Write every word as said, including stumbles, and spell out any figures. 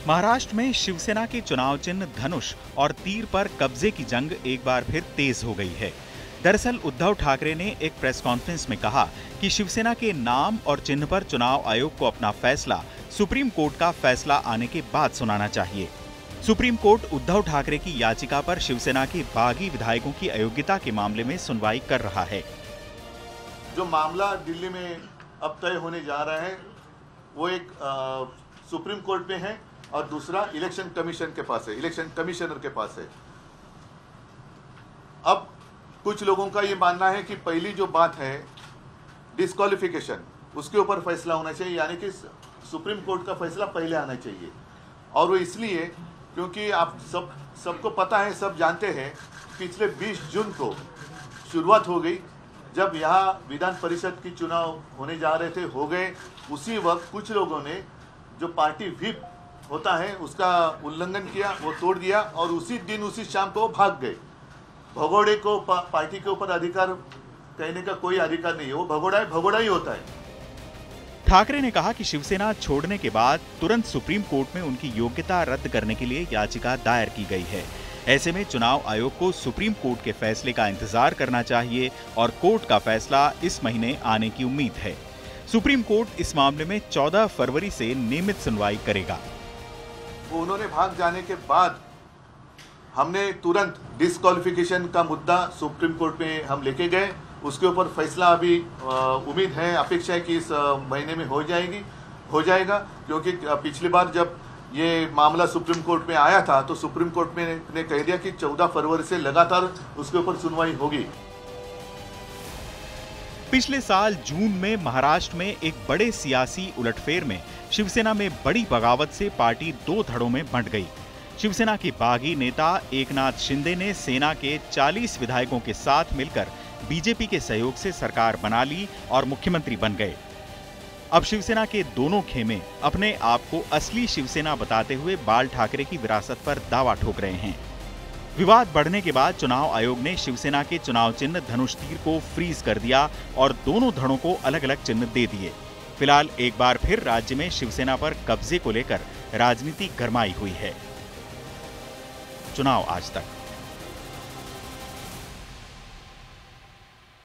महाराष्ट्र में शिवसेना के चुनाव चिन्ह धनुष और तीर पर कब्जे की जंग एक बार फिर तेज हो गई है। दरअसल उद्धव ठाकरे ने एक प्रेस कॉन्फ्रेंस में कहा कि शिवसेना के नाम और चिन्ह पर चुनाव आयोग को अपना फैसला सुप्रीम कोर्ट का फैसला आने के बाद सुनाना चाहिए। सुप्रीम कोर्ट उद्धव ठाकरे की याचिका पर शिवसेना के बागी विधायकों की अयोग्यता के मामले में सुनवाई कर रहा है। जो मामला दिल्ली में अब तय होने जा रहा है वो एक आ, सुप्रीम कोर्ट में है और दूसरा इलेक्शन कमीशन के पास है, इलेक्शन कमिश्नर के पास है। अब कुछ लोगों का ये मानना है कि पहली जो बात है डिस्क्वालिफिकेशन, उसके ऊपर फैसला होना चाहिए, यानी कि सुप्रीम कोर्ट का फैसला पहले आना चाहिए। और वो इसलिए क्योंकि आप सब सबको पता है, सब जानते हैं, पिछले बीस जून को शुरुआत हो गई जब यहाँ विधान परिषद की चुनाव होने जा रहे थे, हो गए। उसी वक्त कुछ लोगों ने जो पार्टी व्हिप होता है उसका उल्लंघन किया, वो तोड़ दिया और उसी दिन उसी शाम को भाग गए। भगोड़े को पा, पार्टी के ऊपर अधिकार कहने का कोई अधिकार नहीं है, वो भगोड़ा है, भगोड़ा ही होता है। ठाकरे ने कहा कि शिवसेना छोड़ने के बाद तुरंत सुप्रीम कोर्ट में उनकी योग्यता रद्द करने के लिए याचिका दायर की गई है। ऐसे में चुनाव आयोग को सुप्रीम कोर्ट के फैसले का इंतजार करना चाहिए और कोर्ट का फैसला इस महीने आने की उम्मीद है। सुप्रीम कोर्ट इस मामले में चौदह फरवरी से नियमित सुनवाई करेगा। उन्होंने भाग जाने के बाद हमने तुरंत डिस्क्वालिफिकेशन का मुद्दा सुप्रीम कोर्ट में हम लेके गए। उसके ऊपर फैसला अभी उम्मीद है, अपेक्षा है कि इस महीने में हो जाएगी हो जाएगा क्योंकि पिछली बार जब ये मामला सुप्रीम कोर्ट में आया था तो सुप्रीम कोर्ट में ने कह दिया कि चौदह फरवरी से लगातार उसके ऊपर सुनवाई होगी। पिछले साल जून में महाराष्ट्र में एक बड़े सियासी उलटफेर में शिवसेना में बड़ी बगावत से पार्टी दो धड़ों में बंट गई। शिवसेना के बागी नेता एकनाथ शिंदे ने सेना के चालीस विधायकों के साथ मिलकर बीजेपी के सहयोग से सरकार बना ली और मुख्यमंत्री बन गए। अब शिवसेना के दोनों खेमे अपने आप को असली शिवसेना बताते हुए बाल ठाकरे की विरासत पर दावा ठोक रहे हैं। विवाद बढ़ने के बाद चुनाव आयोग ने शिवसेना के चुनाव चिन्ह धनुष तीर को फ्रीज कर दिया और दोनों धड़ों को अलग अलग चिन्ह दे दिए। फिलहाल एक बार फिर राज्य में शिवसेना पर कब्जे को लेकर राजनीति गरमाई हुई है। चुनाव आज तक।